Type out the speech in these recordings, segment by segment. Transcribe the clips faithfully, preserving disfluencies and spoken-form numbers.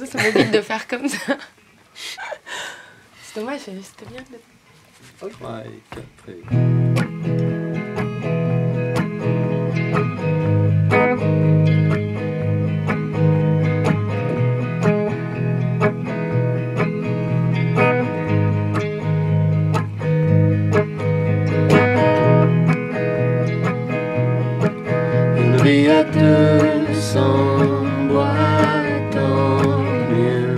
c'est mobile de faire comme ça. C'est dommage, c'était bien. trois et quatre et... Une vie à deux s'emboîte en mieux.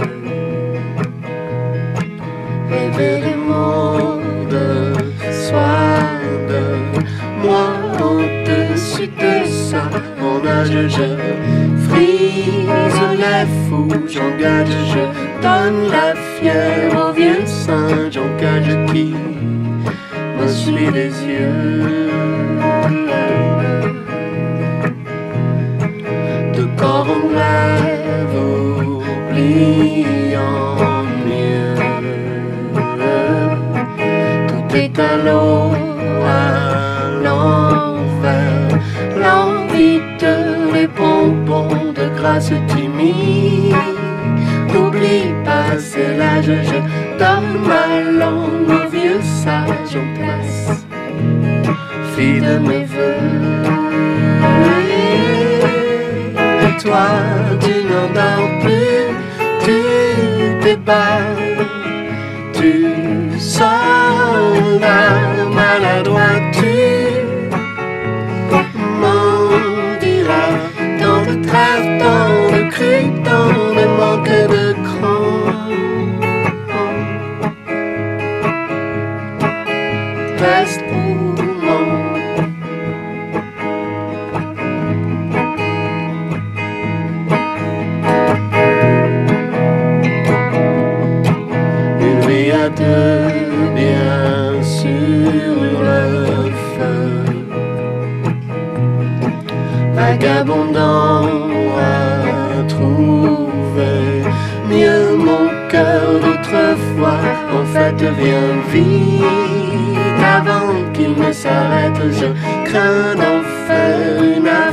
Rêver les mots de soi, de moi au-dessus de ça. Mon âge, je frise les fous, j'engage, je donne la fièvre au vieux singe, j'engage qui me suit les yeux. De corps en rêve, oubliant mieux. Tout est à l'eau, à l'envers. L'envie de les bonbons de grâce timide. N'oublie pas, c'est l'âge, je donne ma langue au vieux sage en place. Fille de mes voeux. Et toi, tu n'endors plus, tu déballes, tu soldat maladroit, tu m'en diras tant de trêve, tant de cris, tant de manque de cran. Reste pour moi. À deux, bien sur le feu, vagabondant à trouver mieux mon cœur d'autrefois. En fait, vient vite avant qu'il ne s'arrête. Je crains d'en faire une affaire.